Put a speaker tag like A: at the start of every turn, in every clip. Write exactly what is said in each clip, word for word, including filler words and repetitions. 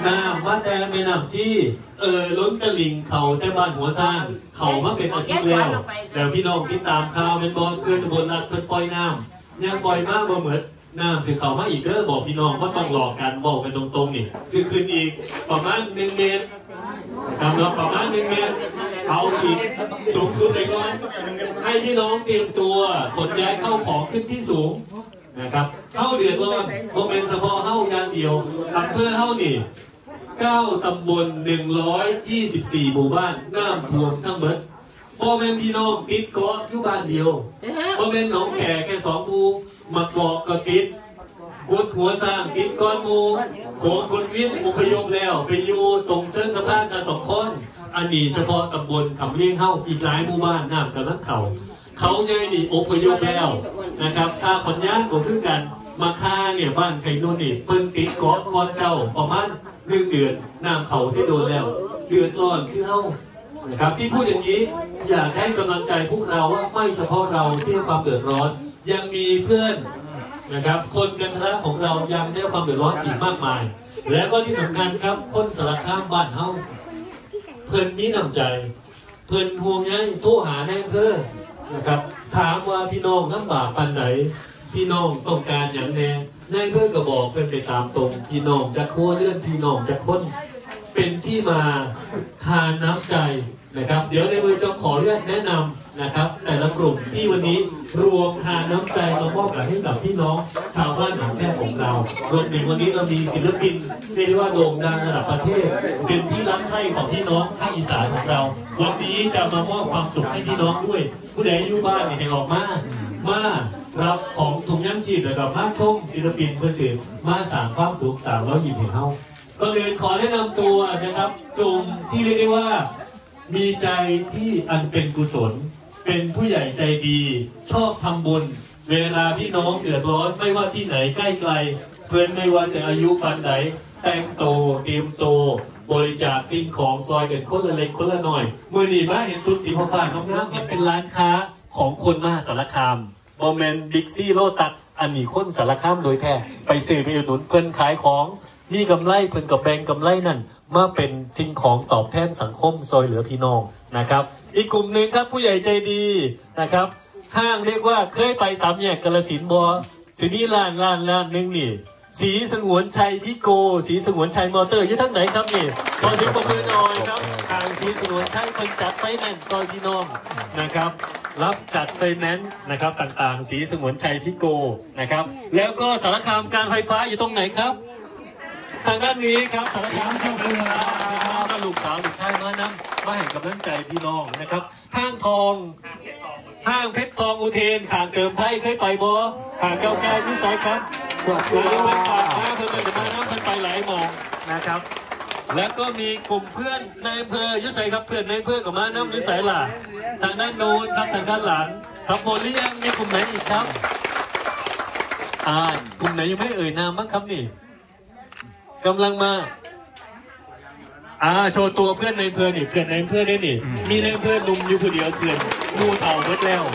A: น้ำว่าแต่แม่น้ำซี่เออล้นตลิ่งเขาแต่บ้านหัวซ่านเขามาเป็นอาทิตย์แล้วแล้วพี่น้องติดตามข่าวเป็นบอลเพื่อนบนรัดเพื่อนปล่อยน้ำยังปล่อยมากบ่เหมือนน้ำสิเขามาอีกเด้อบอกพี่น้องว่าต้องหลอกกันบอกกันตรงๆนี่คือคืนอีกประมาณหนึ่งเมตรทำเราประมาณหนึ่งเมตรเอาอีกสูงสุดเลยก่อนให้พี่น้องเตรียมตัวขนย้ายเข้าของขึ้นที่สูงนะครับเข้าเดือดร้อนโมเป็นเฉพาะเข้าอย่างเดียวอำเภอเข้านี่เก้าตำบลหนึ่งร้อยยี่สิบสี่หมู่บ้านน้ำท่วมทั้งหมดโมเป็นพี่น้องติดเกาะอยู่บ้านเดียวโมเป็นหนองแขกแค่สองหมู่มาเกาะก็ติดกุดหัวสร้างติดก้อนหมู่โขงคนเวียนอพยพแล้วไปอยู่ตรงเชิงสะพานกันสองคนอันนี้เฉพาะตำบลคำเลี้ยงเข้าอีกหลายหมู่บ้านน้ำกำลังเข่าเขาใหญ่นี่อพยพแล้วนะครับถ้าคนย่างก็คือกันมาค่าเนี่ยบ้านไข่นุ่นนี่เพิ่นติดเกาะก้อนเจ้าประมาณหนึ่งเดือนน้ำเขาที่โดนแล้วเดือดร้อนคือเข้านะครับที่พูดอย่างนี้อยากให้กำลังใจพวกเราว่าไม่เฉพาะเราที่มีความเดือดร้อนยังมีเพื่อนนะครับคนกันทะของเรายังได้ความเดือดร้อนอีกมากมายและก็ที่สำคัญครับคนสารคามบ้านเฮาเพื่อนมีน้ำใจเพื่อนห่วงใยโทรหาแน่เพื่อนะครับถามว่าพี่น้องลำบากปันไหนพี่น้องต้องการอย่างแน่แน่เพื่อก็บอกเป็นไปตามตรงพี่น้องจะครัวเลื่อนพี่น้องจะค้นเป็นที่มาทานน้ำใจนะครับเดี๋ยวในมือจะขอเลือกแนะนำนะครับแต่ละกลุ่มที่วันนี้รวมทานน้ำใจมามอบให้กับพี่น้องชาวบ้านหนองแค่ของเรารวมถึงวันนี้เรามีศิลปินเรียกว่าโด่งดังระดับประเทศเป็นที่รักใคร่ของพี่น้องภาคอีสานของเราวันนี้จะมามอบความสุขให้พี่น้องด้วยผู้ใดอยู่บ้านเนี่ยให้ออกมามารับของถุงย่างชีพแล้วก็มาชมศิลปินเพื่อสื่อมาสร้างความสุขสร้างแล้วหยิบเห็นเขาก็เลยขอแนะนำตัวนะครับกลุ่มที่เรียกได้ว่ามีใจที่อันเป็นกุศลเป็นผู้ใหญ่ใจดีชอบทำบุญเวลาพี่น้องเดือดร้อนไม่ว่าที่ไหนใกล้ไกลเพื่อนไม่ว่าจะอายุปานไหนแต่งโตเตรียมโตบริจาคสิ่งของซอยกันคนละเล็กคนละน้อยมือหนีบ้านเห็นชุดสีฟ้าๆน้องๆเนี่ยเป็นร้านค้าของคนมหาสารคามโมเมนต์บิ๊กซี่โลตัสอันนี้คนสารคามโดยแท้ไปซื้อไปอุดหนุนเพื่อนขายของมีกำไรเพื่อนกับแบงกำไรนั่นมาเป็นสิ่งของตอบแทนสังคมซอยเหลือพี่น้องนะครับอีกกลุ่มหนึ่งครับผู้ใหญ่ใจดีนะครับห้างเรียกว่าเคยไปสามแยกกาฬสินธุ์บ่สินี่ร้านร้านร้านนึงนี่สีสงวนชัยพิโกสีสงวนชัยมอเตอร์อยู่ทั้งไหนครับนี่ขอเสียงปรบมือหน่อยครับทางสีสงวนชัยคนจัดไฟแนนซ์ซอยพี่น้องนะครับรับจัดไฟแนนซ์นะครับต่างๆสีสงวนชัยพิโกนะครับแล้วก็สารคามการไฟฟ้าอยู่ตรงไหนครับทางด้านนี้ครับสารคามการไฟฟ้ามาลูกสาวลูกชายมานั่งมาให้กำลังใจพี่น้องนะครับห้างทองห้างเพชรทองอุเทนขางเสริมไทยเคยไปบ่หางเก้าแก่วิสัยครับสวัสดีครับมาเพื่อนๆมาน้ำเพื่อนไปหลายหมองนะครับแล้วก็มีกลุ่มเพื่อนในอำเภอยุสัยครับเพื่อนในอำเภอกับมาน้ำยุสัยล่ะทางด้านโน้นครับทางด้านหลังครับโมเลียงมีกลุ่มไหนอีกครับอ่ากลุ่มไหนยังไม่เอ่ยนามบ้างครับนี่กำลังมาอ่าโชว์ตัวเพื่อนในอำเภอนี่เพื่อนในอำเภอได้นี่มีในอำเภอลุมอยู่คนเดียวเพื่อนมูเต่าเบิดแล้ว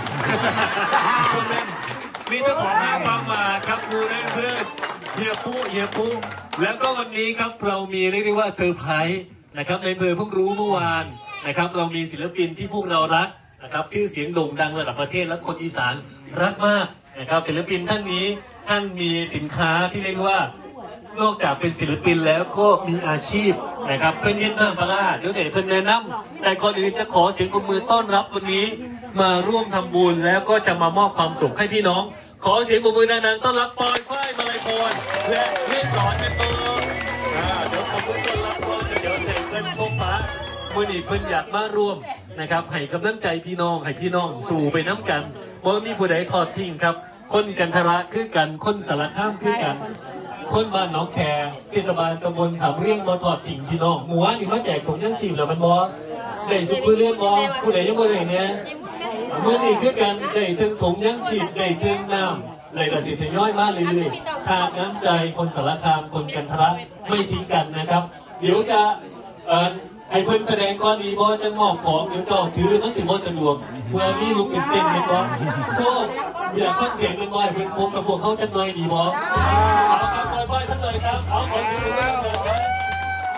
A: มีเจ้าของห้างบางมาครับมูในอำเภอเฮียปูเฮียปูแล้วก็วันนี้ครับเรามีเรียกได้ว่าเซอร์ไพรส์นะครับในอำเภอเพิ่งรู้เมื่อวานนะครับเรามีศิลปินที่พวกเรารักนะครับชื่อเสียงโด่งดังระดับประเทศและคนอีสานรักมากนะครับศิลปินท่านนี้ท่านมีสินค้าที่เรียกว่านอกจากเป็นศิลปินแล้วก็มีอาชีพนะครับเพื่อนเย็นน้ำปลาเดี๋ยวเดี๋ยวเพื่อนแนะนำแต่ก่อนอื่นจะขอเสียงปรบมือต้อนรับวันนี้มาร่วมทำบุญแล้วก็จะมามอบความสุขให้พี่น้องขอเสียงปรบมือดังๆต้อนรับปอยฝ้ายมาลัยพรและเมฆสอนเป็นตัวเดี๋ยวขอบคุณต้อนรับก่อนเดี๋ยวเสร็จเล่นพบปะมื่อนี้เพื่อนอยากมาร่วมนะครับให้กำลังใจพี่น้องให้พี่น้องสู่ไปน้ำกันเพราะมีผู้ใดทอดทิ้งครับคนกันทระคือกันคนสารข้ามคือกันคนบ้านน้องแคร์เทศบาลตำบลขามเรียงมาถอดถิ่งพี่น้องหมู่บ้านนี่มาแจกถุงย่างชีพแล้วมันบอได้สุขเรื่องบอผู้ใดยังบ่ได้เนี่ยเมื่อนี้คือกันได้ถึงถุงย่างชีพได้ถึงน้ำเลยกระสิทธิ์ย่อยมากเลยเลยทานน้ำใจคนสารคามคนกันทระไม่ทิ้งกันนะครับเดี๋ยวจะไอ้เพิ่นแสดงก่อนดีบอจะมอบของเดี๋ยวจองถือมันถึงบอสะดวกเมื่อนี้ลุกขึ้นเต้นเป็นบอโซ่อยากฟังเสียงเป็นบอเพิ่นพบกับพวกเขาจังหน่อยดีบอเอาครับบอยๆสักหน่อยครับเอาขอเสียงปรบมือ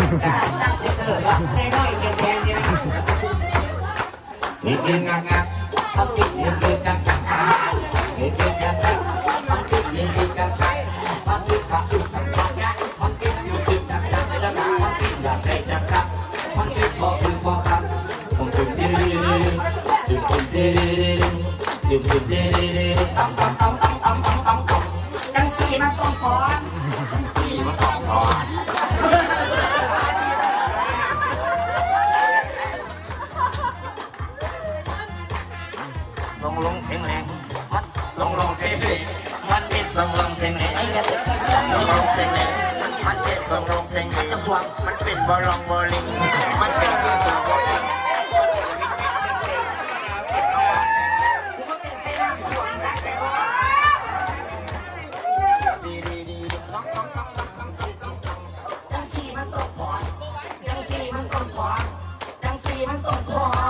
B: จังสิเออไม่น้อยแข็งๆนี่นะนี่กินงักงักเขากินนี่กินงักงักนี่กินงักงักเขากินนี่กินงักงักเขากินเขากินงักงักเขากินนี่กินงักงักแล้วนะเขากินอยากได้งักงักเขากินบ่คือบ่ครับผมกินดีดีกินดีดีกินดีดีต้องต้องต้องต้องต้องต้องต้องจังสีมันต้องถอนจังสีมันต้องถอนส่งลงเสียงแรงมันส่งลงเสียงแรงมันเป็นส่งลงเสียงแรงไอ้กระติกส่งลงเสียงแรงมันเป็นส่งลงเสียงแรงจะสวงมันเป็นบอลลองบอลลิงมันเป็นตัวตัวบอลลิงจังสีมันต้องถอนจังสีมันต้องถอนจังสีมันต้องถอน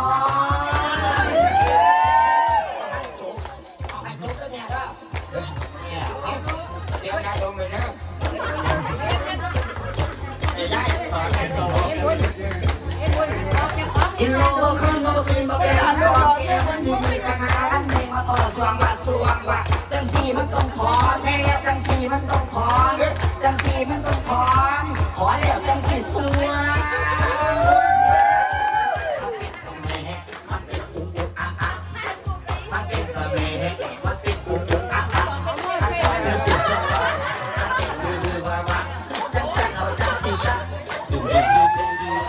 B: อินโลก็ขึ้นโลซีมาเป็นอันโลเกมันยินดีกันนะอันนี้มาต่อสวงว่าสวงว่าจังสีมันต้องถอนแม่จังสีมันต้องถอนจังสีมันต้องถอนถอนแล้วจังสีสวงมันเป็นสมัยมันเป็นปุ๊บปุ๊บอ่ะอ่ะมันเป็นสมัยมันเป็นปุ๊บปุ๊บอ่ะอ่ะมันเป็นสีสวงมันเป็นมือมือว่าว่าจังสันเอาจังสีสันดูดูดูดู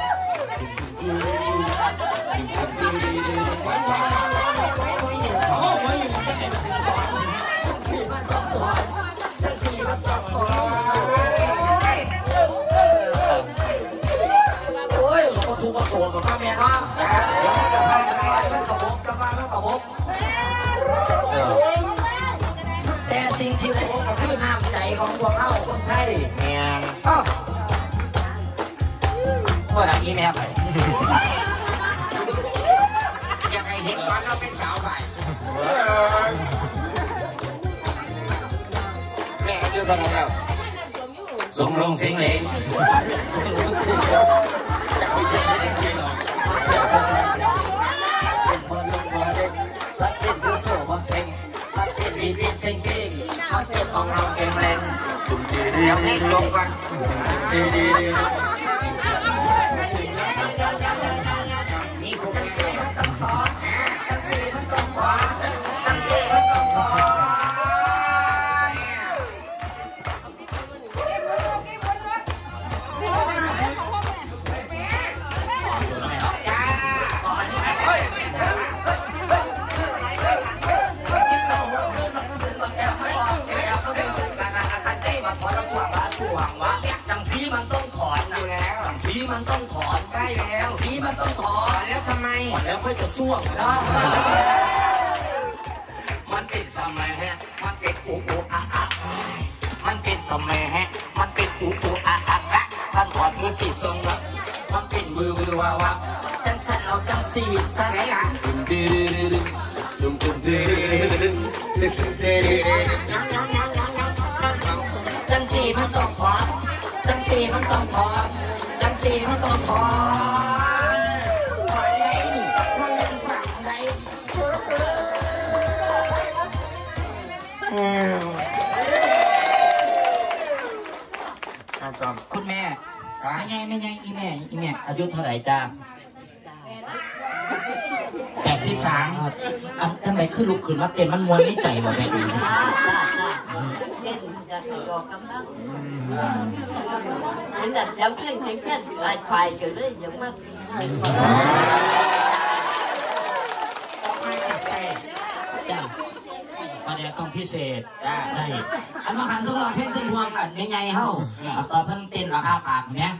B: ทุกข์โศกกับพ่อแม่เนาะเดี๋ยวมันจะพาจะไปมันกระบกกระบามันกระบกแต่สิ่งที่โศกก็คือน้ำใจของพวกเขาคนไทยแม่ก็ว่าอะไรอีแม่ไปอยากให้เห็นตอนเราเป็นสาวไปแม่อายุเท่าไหร่แล้วส่งลงเสียงเลยของเราเองแรงเดี๋ยวนี้ลงกันดีดีนี่กูกันสีมันต้องถอนกันสีมันต้องถอนกันสีมันต้องถอนจังสีมันต้องถอนอยู่แล้วจังสีมันต้องถอนใช่แล้วสีมันต้องถอนแล้วทำไมแล้วค่อยจะส่วงนะมันเป็นสมัยฮะมันเป็นอุอุอะอะมันเป็นสมัยฮะมันเป็นอุอุอะอะท่านถอดมือสีทรงละมันเป็นมือมือวาวะจังสันเอาจังสีสันหลังดึงดึงดึงดึงดึงดึงดึงดึงดึงจังสีมันต้องถอนจังสีมันต้องถอนจังสีมันต้องถอนถอนไหนนี่มันเป็นฝั่งไหนคุณแม่ไม่ไงไม่ไงอีแม่อีแม่อายุเท่าไหร่จ้าแปดสิบสามอ่ะทำไมขึ้นลุกขึ้นมาเต้นมันมวนไม่ใจหรอแม่ดู
C: เต้นจะบอกกำลังอันนั้นเสียงเพลงเพลงแค่ไอ้ไฟกันเลยอย่างมาก
B: ประเดี๋ยวต้องพิเศษได้อันมาหันทุกเราเพลงขึ้นพวงกันไม่ไงเฮ้าต่อเพิ่งเต้นอาปากเนี้ย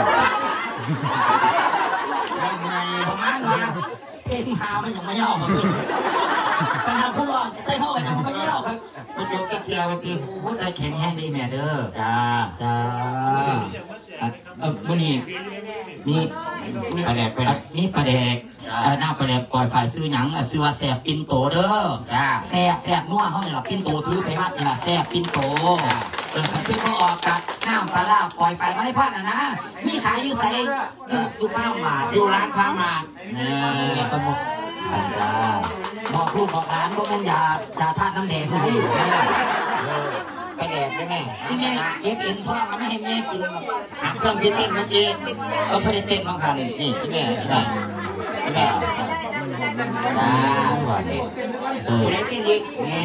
B: ไม่ไงประมาณว่าเพลงหามันยังไม่ย่อมาขึ้นขนาดพวกเราเต้นเข้าไปนะมันไม่ย่อครับมันจะกระเจียวมันตีพูดใจแข็งแห้งดีแม่เด้อจ้าจ้าเออวันนี้นี่นี่ประเดกนี่ประเดกหน้าประเดกปล่อยฝ่ายซื้อหยังซื้อว่าแสบปินโตเด้อแสบแสบนัวเขาเนี่ยหรอปินโตถือไปวัดเนี่ยแสบปินโตที่เขาออกจากน้ำปลาปล่อยไฟมาให้พ่อนะนะมีขายอยู่ใส่อยู่ข้าวหมาอยู่ร้านข้าวหมาเนี่ยก็บอกอันดาบอกลูกบอกร้านก็เป็นยาชาธาตุน้ำแดงให้ไปแดกได้ไหมที่แม่เย็บเอ็นท้องไม่ให้แม่กินเครื่องที่เต้นเมื่อกี้ก็เพื่อเต้นบางครั้งนี่ที่แม่ได้ที่แม่อ่าผู้ใดเต้นอีก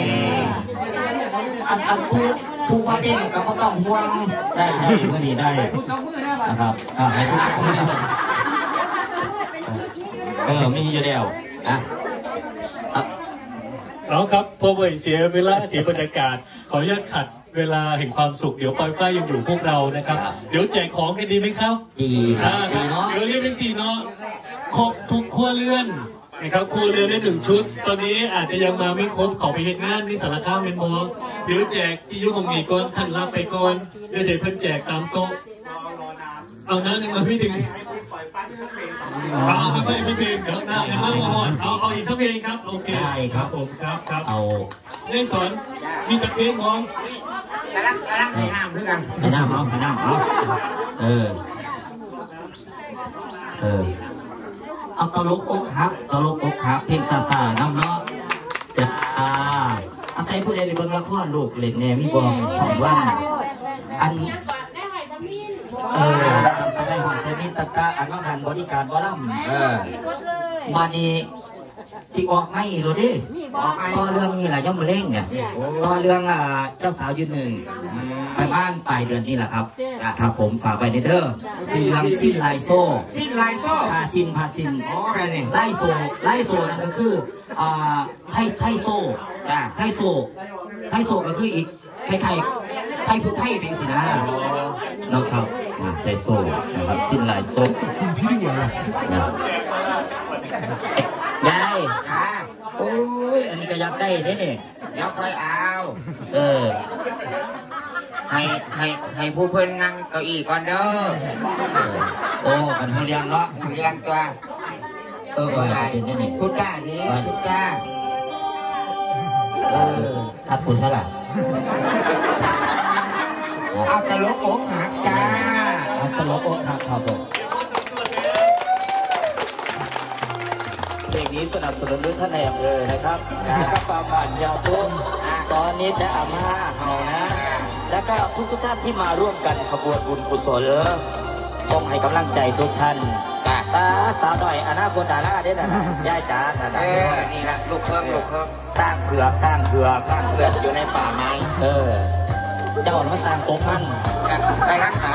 B: อันอันผู้ผู้ว่าเต้นก็ต้องห่วงได้ได้ก็ดีได้นะครับอ่าให้ทุกคนเออไม่มีอยู่แล้วอ่ะ
A: เอาครับพอไปเสียเวลาเสียบรรยากาศขออนุญาตขัดเวลาแห่งความสุขเดี๋ยวปอยฝ้ายยังอยู่พวกเรานะครับเดี๋ยวแจกของกันดีไหมครับ
B: ดี
A: ดีเนาะเดี๋ยวเรียกเป็นสี่เนาะครบทุกครัวเรือนนะครับครัวเรือนได้หนึ่งชุดตอนนี้อาจจะยังมาไม่ครบขอไปเห็นงานที่สารคามเป็นมอเดี๋ยวแจกที่ยุคของมีก้อนท่านรับไปก่อนเดี๋ยวเดี๋ยวเพิ่นแจกตามโต๊ะเอาน้ำหนึ่งมาไม่ถึงเอาไปไปเพลงเดี๋ยวหน้าเดี๋ยวมาก่อนเอาเอาอีกสักเพลงครับโอเค
B: ได้ครับ
A: ผมครับครับ
B: เอา
A: เล่นสอนมีจักเพลงมอง
B: กำลังกำลังให้น้ำด้วยกันให้น้ำเอาให้น้ำเอาเออเออเอาตลกอกหักตลกอกหักเพลงซาซาน้ำเนาะจ้าอาศัยผู้ใดในเบื้องละครลูกเล่นแน่มีบอกสองวันอันเออได้หอยแต่มีตะกะอันว่าหันบริการบอลำเออมานี่จิออกไม่หรือดิต่อเรื่องนี่แหละย่อมเล่งเนี่ยต่อเรื่องอ่าเจ้าสาวยืนหนึ่งไปบ้านปลายเดือนนี่แหละครับครับผมฝากไปเด้อสิ้นเรื่องสิ้นลายโซ่สิ้นลายโซ่พาซินพาซินอ๋ออะไรเนี่ยไล่โซ่ไล่โซ่นั่นก็คืออ่าไทไทโซ่ไทโซ่ไทโซ่ก็คืออีกไทไทไทผู้ไทยเป็นสินะนะครับไทโซ่นะครับสิ้นลายโซ่คุณพี่ใหญ่นะยายโอ้ยอันนี้ก็ยักได้เนี่ยเนี่ยยักไปเอาเออให้ให้ให้ผู้เพิ่นนั่งเก้าอี้ก่อนเด้อโอ้กันเขาเลี้ยงเนาะเลี้ยงตัวเอออะไรชุดก้านี้ชุดก้าเออทัดผู้ฉลาดเอาตลกอกหักจ้าเอาตลกอกหักครับผมเพลงนี้สนับสนุนด้วยท่านนายอำเภอนะครับแล้วก็ฟาร์มบ้านยาวทุ่งซอนิดและอาม่าเอานะแล้วก็ทุกทุกท่านที่มาร่วมกันขบวนบุญกุศลส่งให้กำลังใจทุกท่านตาสาวหน่อยอนาคตดาราเด้นะย่าจ๋านะนะนี่แหละลูกเพิ่มลูกเพิ่มสร้างเผือกสร้างเผือกสร้างเผือกอยู่ในป่าไม้เออเจ้ามาสร้างโต๊ะมันไปรักษา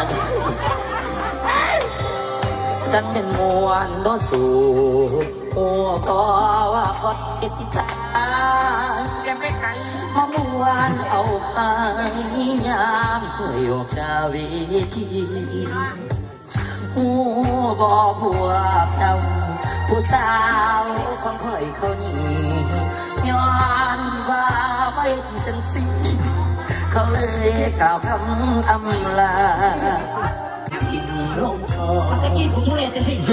B: จันเป็นมวลโนสู่โอ้ก็ว่าพอดสิตาจะไม่ไกลมามวนเอาไปยามเคยออกดาวิธีหูบ่พวกเจ้าผู้สาวของเคยเขานี่ย้อนว่าไม่เป็นสิเขาเลยกล่าวคำอำลาทิ้งลงคอตะกี้ผมทุเรศแต่สิ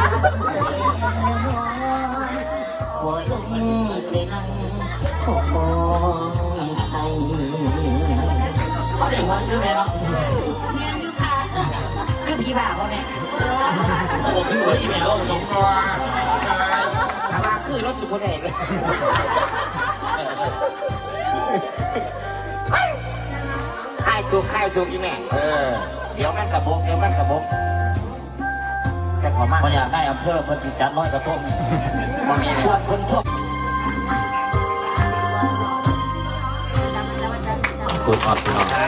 B: ขอลงไปนั่งขอมองไทยเขาได้หัวซื้อไหมเนาะคือพี่บ่าวเขาเนี่ยโอ้คือหัวอีแมวหลงตัวถ้าว่าคือรถสุดคนเอกเลยค่ายจูค่ายจูอีแม่เออเดี๋ยวมันกระบกเดี๋ยวมันกระบกแต่ขอมากมันอยากได้อำเภอเพื่อจิตจัดน้อยกระทงมันมีชวนคนทั่วคุณอดคุณอด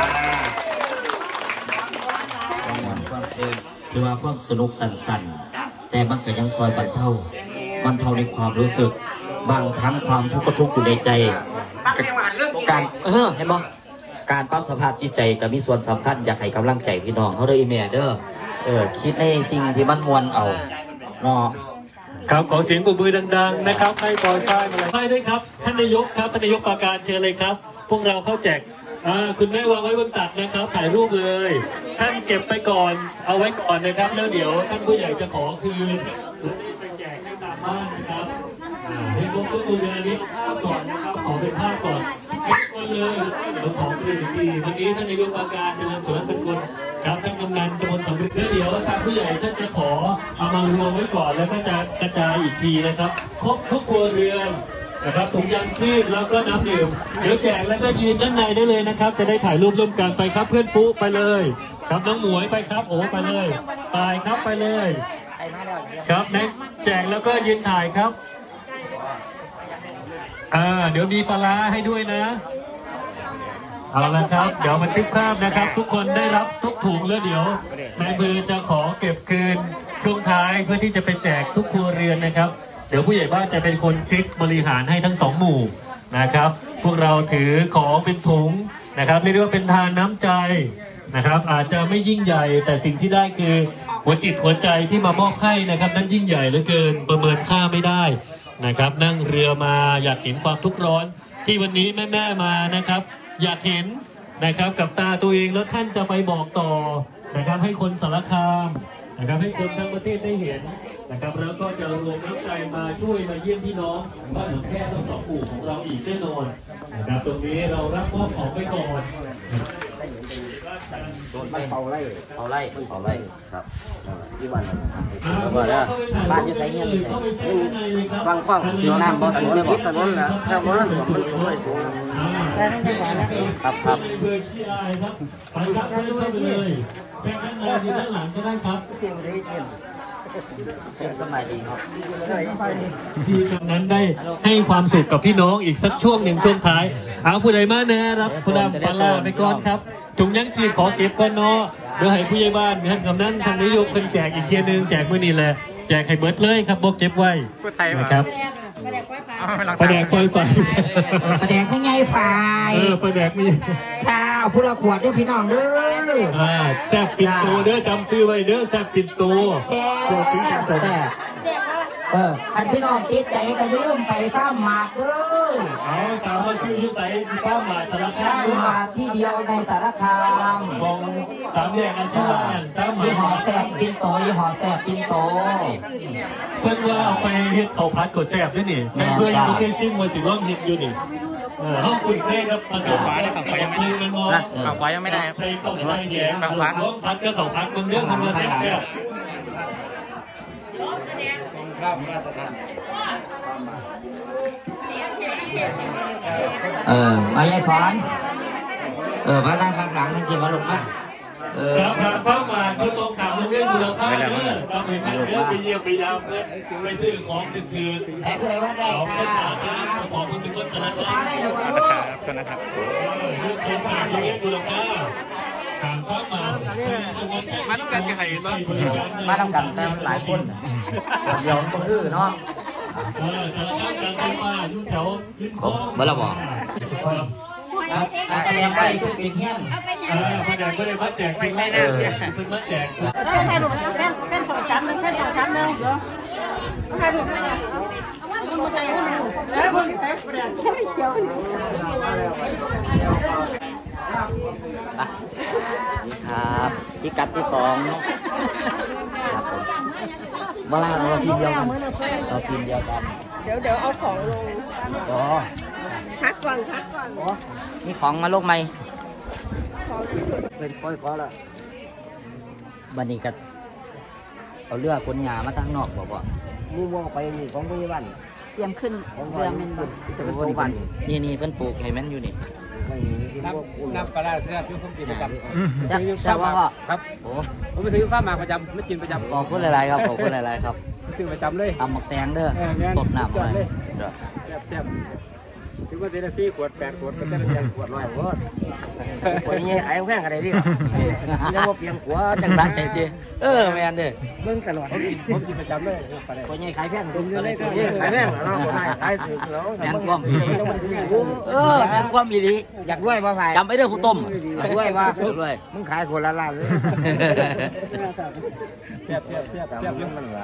B: คือว่าความสนุกสั่นๆแต่มันก็ยังซอยบรรเทาบรรเทาในความรู้สึกบางครั้งความทุกข์ก็ทุกข์อยู่ในใจการเออเห็นไหมการปรับสภาพจิตใจก็มีส่วนสำคัญอยากให้กำลังใจพี่น้องเขาด้วยอีเมลเด้อเออคิดในสิ่งที่มันมวลเอาเนาะ
A: ครับขอเสียงปรบมือดังๆนะครับให้ปอยฝ้ายมาให้ด้วยครับท่านนายกครับท่านนายกปราการเชิญเลยครับพวกเราเข้าแจกคุณแม่วางไว้บนตักนะครับถ่ายรูปเลยท่านเก็บไปก่อนเอาไว้ก่อนนะครับแล้วเดี๋ยวท่านผู้ใหญ่จะขอคืนไปแจกให้ตามบ้านนะครับให้ทุกคนดูแลนี้ภาพก่อนนะครับขอเป็นภาพก่อนให้ทุกคนเลยเราขอเรียนทีวันนี้ท่านนายกองค์การเจริญสุรสกุลครับท่านกำนันตำบลสำริดเดี๋ยวทางผู้ใหญ่ท่านจะขอเอามารวมไว้ก่อนแล้วก็จะกระจายอีกทีนะครับครบทุกครัวเรือนนะครับถุงยางชีพแล้วก็น้ำดื่มเดี๋ยวแจกแล้วก็ยืนด้านในได้เลยนะครับจะได้ถ่ายรูปร่วมกันไปครับเพื่อนปุ๊ไปเลยครับน้องหมวยไปครับโอ้ไปเลยตายครับไปเลยครับในแจกแล้วก็ยืนถ่ายครับอ่าเดี๋ยวมีปลาร้าให้ด้วยนะเอาละครับเดี๋ยวบันทึกภาพนะครับทุกคนได้รับทุกถุงแล้วเดี๋ยวในมือจะขอเก็บคืนช่วงท้ายเพื่อที่จะไปแจกทุกครัวเรือนนะครับเดี๋ยวผู้ใหญ่บ้านจะเป็นคนเช็คบริหารให้ทั้งสองหมู่นะครับพวกเราถือของเป็นถุงนะครับเรียกว่าเป็นทานน้ำใจนะครับอาจจะไม่ยิ่งใหญ่แต่สิ่งที่ได้คือหัวจิตหัวใจที่มามอบให้นะครับนั้นยิ่งใหญ่เหลือเกินประเมินค่าไม่ได้นะครับนั่งเรือมาอยากเห็นความทุกข์ร้อนที่วันนี้แม่ๆมานะครับอยากเห็นนะครับกับตาตัวเองแล้วท่านจะไปบอกต่อนะครับให้คนสารคามนะครับให้คนทั้งประเทศได้เห็นนะครับแล้วก็จะรวมน้ำใจมาช่วยมาเยี่ยมพี่น้องบ้านหนองแค่ทั้งสองปู่ของเราอีกแน่นอนนะครับตรงนี้เรารับมอบของไปก่อน
B: มันเผาไร่เผาไร่มันเผาไร่ครับที่บ้านเราแล้วบ้านจะใส่เงี้ยฟังฟังอยู่น้ำบ่ถนนเลยบ่ถนนนะถนนนั้นผมมันไม่ถูกครับครับ
A: ไปครับเชิญเข้าไปเลยแค่ด้านในหรือด้านหลังก็ได้ครับ
B: สบายดีครับ
A: ที่ตรงนั้นได้ให้ความสุขกับพี่น้องอีกสักช่วงหนึ่งช่วงท้ายเอาผู้ใดมาแน่รับผู้นำปลาไปก่อนครับถุงยังชีพขอเก็บก่อนเนาะเดี๋ยวให้ผู้ใหญ่บ้านท่านกำนันท่านนายกเป็นแจกอีกเทียนึงแจกเมื่อนี้แหละแจกไข่เบิร์ดเลยครับบอกเก็บไว้นะครับประแดกปล่อยไฟ
D: ประแดกไม่ไงฝ่าย
A: เออประแดกมี
D: ข้าวผู้ละขวดด้วยพี่น้องเด้อ
A: อ่าแซ่บปิ่นโตเด้อจำชื่อไว้เด้อแซ่บปิ่นโต
D: แซ่บแซ่บเออท่านพี่น้องติดใจก็จะเริ่มไปฟ้าหมากเด้อ
A: เอาตามมาชื่อยุ่ใส่ฟ้าหมากสารคาม
D: ฟ้าหมากที่เดียวในสารคาม
A: มองสามแยกอาชีพเนี่ยสาม
D: ยี่ห้อแซ่บปิ่นโตยี่ห้อแซ่บปิ่นโต
A: เพิ่งว่าเอาไปเฮ็ดข้าวผัดกดแซ่บด้วยนี่เพื่อนยังไม่เคยซิมมาสิร่องเฮ็ดอยู่นี่เออห้องคุณเคยครับมาส่งฟ้าได้ฝั่งไฟยังไม่ได้
B: ฝั่งไฟยังไม่ได้
A: ใส่ต้มใส่แยงฝั่งฟ้าผัดก็ข้าวผัดมึงเรื่องทำมาแซ่บแซ่บ
D: เออมายายสอนเออมาด้านข้างหลังนั่นกินมาลงมา
A: ครับครับเข้ามาคือตรงข่าวเรื่องบุรพาเนื้อเราไปเนื้อไปเยี่ยมไปยามเพื่อไปซื้อของถึงคืน
D: ใช้อะไรว่าได้
A: ค่ะของคุณเป็นคนสนับสนุนนะครับนะครับเรื่องของข่าวเรื่องบุรพาถามเข้ามา
B: มาต้องการกับใครบ้างมาต้องการแต่หลายคนเดี๋ยวต้องอื้อเนาะ
A: เออสารคามการไฟฟ้ายุ่งแถวยุ่งคอ
B: เมื่อเราบอก
D: อะไรไปทุกปีเที่ยง
A: เออมาแจกก็เลยมาแจกสิ่งไม่น่าเชื่อคุณมาแจก
E: ใครบอกแค่แค่สองชั้นนึงแค่สองชั้นนึงเหรอใครบอกมึงมาใจให้มึงแล้วมึงแพ้ประเดี๋ยวแค่เชียว
B: ครับพิกัดที่สองครับผมเวลาเราทีมเดียวกันเราทีมเดียวกัน
E: เดี๋ยวเดี๋ยวเอาของลง
B: อ๋อ
E: พักก่อนพักก่อน
B: มีของมาลงไหมเป็นค่อยขอละบันนี้ก็เอาเรือขนหญ้ามาตั้งนอกบอกว่ามู่มองไปนี่ของพยาบาล
E: เตรียมขึ้นเรือมัน
B: จะเป็นตัวบันนี่นี่เพิ่นปลูกให้มันอยู่นี่
F: น้ำน้ำปลาแซ่บที่ผมกินประจำ
B: แซ่บว่า
F: ครับโอ้ผมไปซื้อฟ้ามาประจำไม่กินประจำ
B: ขอบคุณหลายๆครับขอบคุณหลายๆครับ
F: ซื้อประจำเลย
B: ตำหมักแตงเด้อสดน้ำเลย
F: แซ่บแซ่บซื้อมาเทนซี่ขวดแปดขวดก็ได้เพียงขวดร้อยขวด
B: ขวดนี้ขายแพงอะไรดิยังว่าเพียงขวดจังสันใจดิเออแม่นดิ
F: เบิ่งตลอดผมกินประจำเลย
B: ขวดนี้ขายแพงผม
F: เลย
B: ขายแพงเนาะขายถึงแล้วแม่นความเออแม่นความอีหลี
F: อยากรวยว่าไง
B: จำไม่ได้ผู้ต้มอยากรวยว่า
F: รวยมึงขายขวดละล้านเลยแซ่บแซ่บแซ่บแซ่บเรื่องมันหรอ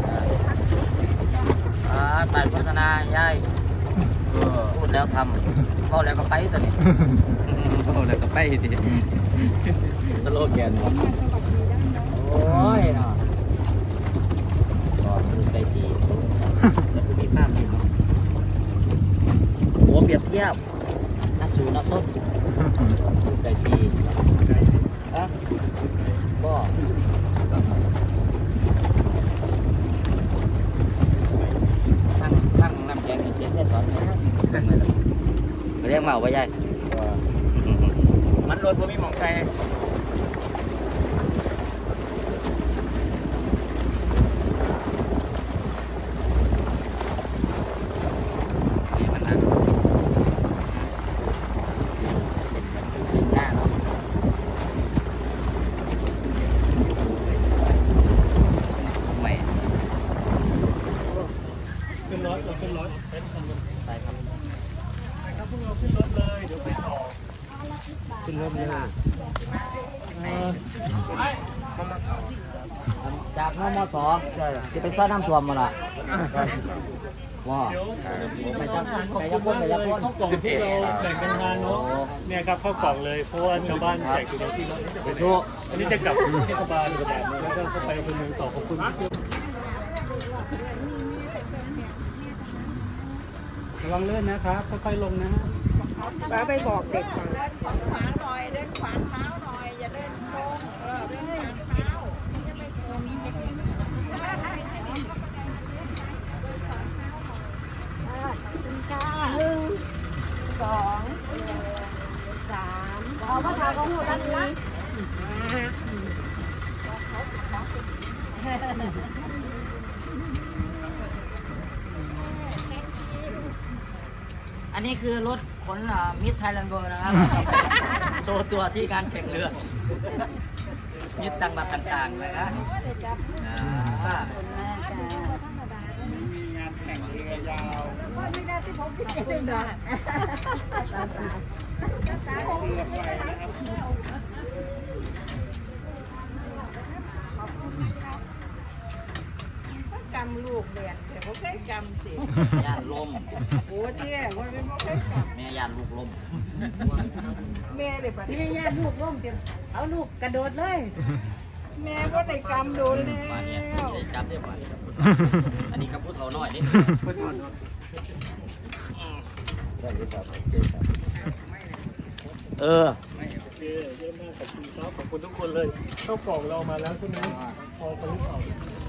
B: อ่าตัดโฆษณายายพูดแล้วทำพูดแล้วก็ไปตัวนี้พูดแล้วก็ไปดิสโลแกนโอ้ยเนาะก็คือใจดีแล้วคือมีภาพดีเนาะโอ้เปรียบเทียบนักกสูนักส้นไก่ทีอะก็ทั้งทั้งน้ำแข็งเสียได้สอนเรียกเมาไปยัยมันรถผมมีหมองใจ
A: ขึ้นรถเราขึ้นรถเป็นคนบน
B: ไปครับ
A: ครับพวกเราขึ้นรถเลยเดี๋ยวไปต่อ
F: ขึ้นเริ่มเลย
B: จากมมสจะไปซ่อนน้ำท่วมมาละว้า
A: เดี๋ยว
B: ไปจับ
A: ขอบ
B: ไป
A: คุ
B: จั
A: ณ
B: บพ่น
A: มาก
B: ไป
A: เล
B: จับ
A: ย
B: พ่น
A: ข้าวกล่องที่เราแบ่งกันทานเนาะเนี่ยครับข้าวกล่องเลยเพราะว่าชาวบ้านแจกอยู่ในที่รถจะไป
B: สู้
A: อันนี้จะกลับเทศบาลแบบนี้แล้วก็เข้าไปอำเภอเมืองต่อขอบคุณ
F: ระวังเลื่อนนะครับค่อยๆลงนะฮะ
E: ป้าไปบอกเด็กก่อน
B: อันนี้คือรถขนมิตรไทยแลนด์เวิร์นะครับ โชว์ตัวที่การแข่งเรือยึดจังหวัดต่างๆนะครับอ่า
F: มีงานแข่งเรือยาว
E: กำลูกเรียนแต่ว่าเคยกำสิ
B: ย่านลม
E: โอ้เจ๊ว่าไม่เคยก
B: แม่ย่านลูกลม
E: ำแม่เด็กปะ
C: ที่นี่ลูกร่มเต็มเอาลูกกระโดดเลย
E: แม่ว่าได้กำโดนแล้
B: มาเนี่ยว ได้จับได้ป่ะอันนี้ครับพูดเขาหน่อยนี่ เออ
A: โอเคเยอะมากขอบคุณครับขอบคุณทุกคนเลยข้าวกล่องเรามาแล้วใช่ไหมพอคนรู้เปล่า